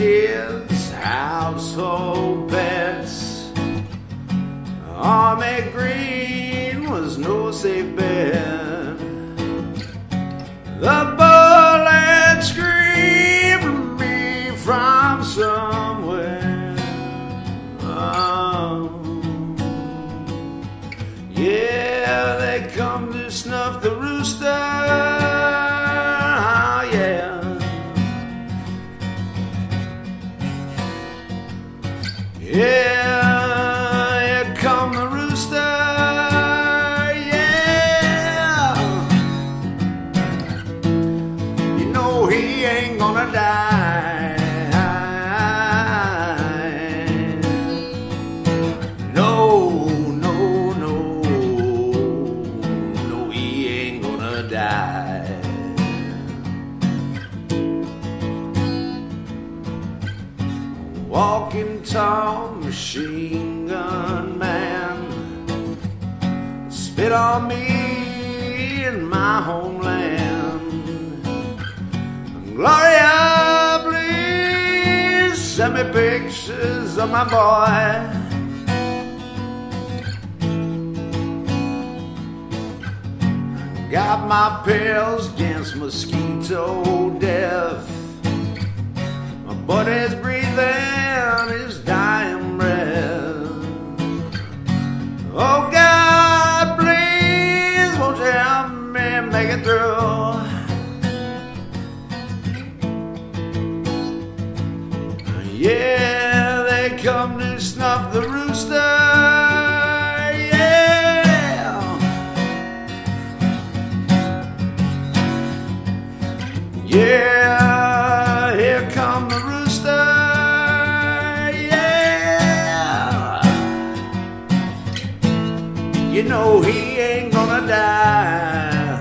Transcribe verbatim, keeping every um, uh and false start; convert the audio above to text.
kids, household pets. Army green was no safe bet. The bullet screamed at me from somewhere. Oh, yeah, they come to snuff the rooster. Oh, yeah. Yeah, here come the rooster. Yeah, you know he ain't gonna die. No, no, no, no, he ain't gonna die. Walking tall machine gun man, spit on me in my homeland. Gloria, please send me pictures of my boy. Got my pills against mosquito death. My buddy's breathing his dying breath. Oh God, please won't you help me make it through? Yeah, they come to snuff the rooster. Yeah, yeah, here come the rooster. Yeah, you know he ain't gonna die.